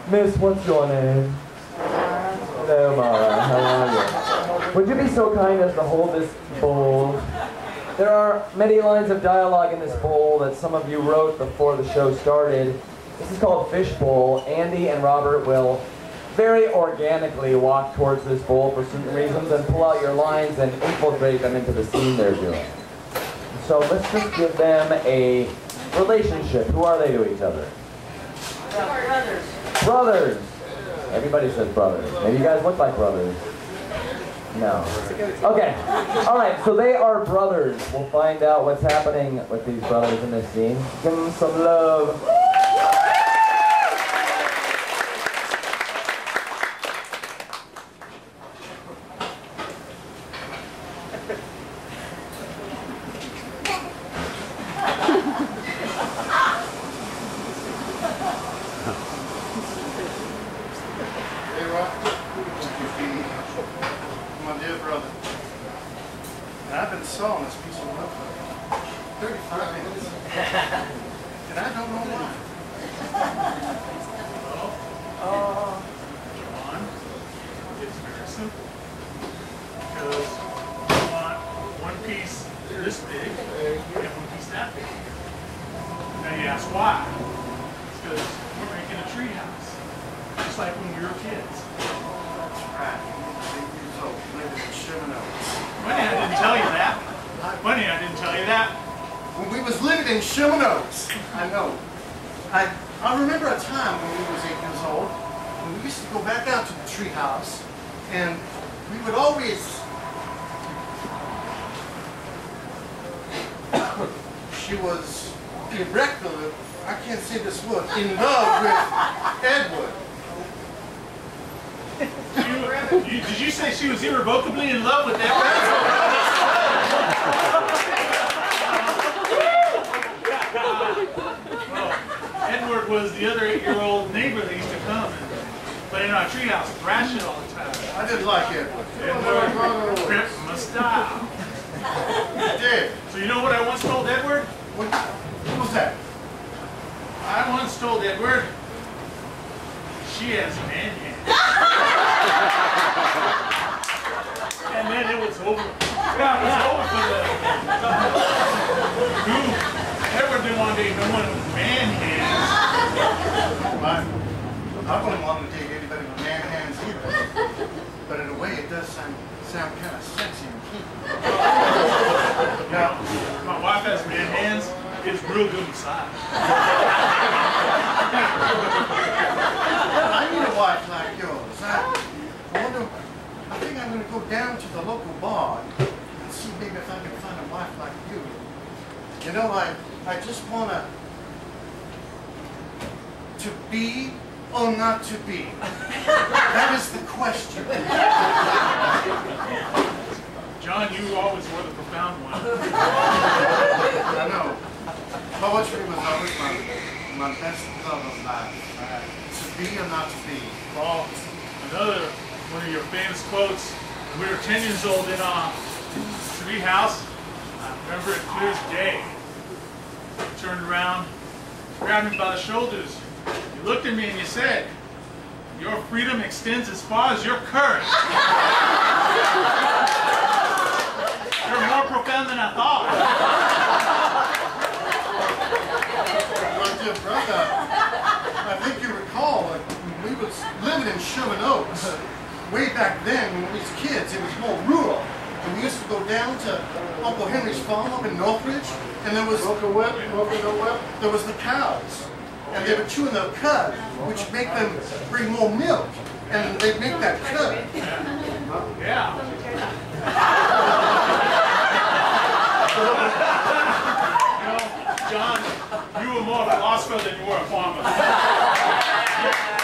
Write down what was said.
Miss, what's your name? Hello, Mara. How are you? Would you be so kind as to hold this bowl? There are many lines of dialogue in this bowl that some of you wrote before the show started. This is called Fishbowl. Andy and Robert will very organically walk towards this bowl for certain reasons and pull out your lines and infiltrate them into the scene they're doing. So let's just give them a relationship. Who are they to each other? Brothers. Brothers. Everybody says brothers. Maybe you guys look like brothers. No. Okay. All right. So they are brothers. We'll find out what's happening with these brothers in this scene. Give them some love. My dear brother, I've been sawing this piece of wood for 35 minutes, and I don't know why. John, it's very simple. Because you want one piece this big and one piece that big. Now you ask why? It's because we're making a tree house, just like when we were kids. That's right. 8 years old, living in Sherman Oaks. Funny I didn't tell you that. Funny I didn't tell you that. When we was living in Sherman Oaks, I know. I remember a time when we was 8 years old, when we used to go back out to the tree house, and we would always she was irregular, I can't say this word, in love with Edward. Did you say she was irrevocably in love with Edward? Well, Edward was the other 8-year-old neighbor that used to come and play in our treehouse, thrashing all the time. I didn't like Edward. Edward ripped my style. He did. So you know what I once told Edward? What was that? I once told Edward, she has man hands. And then it was over. Yeah, it was over for the Edward didn't want to date no one with man hands. I wouldn't want to date anybody with man hands either. But in a way it does sound kind of sexy and cute. Now, my wife has man hands. It's real good inside. I need a wife like yours. I think I'm going to go down to the local bar and see maybe if I can find a wife like you. You know, I just want to be or not to be. That is the question. John, you always were the profound one. I know. Poetry was always my best love of life. To be or not to be. Well, another one of your famous quotes. When we were 10 years old in a tree house, I remember it clear as day. You turned around, grabbed me by the shoulders. You looked at me and you said, "Your freedom extends as far as your courage." You're more profound than I thought. My dear brother, I think you recall when we was living in Sherman Oaks. Way back then, when we was kids, it was more rural. And we used to go down to Uncle Henry's farm up in Northridge, and there was the cows. And they were chewing their cud, which make them bring more milk. And they make that cud. Yeah. You know, John, you were more a philosopher than you were a farmer.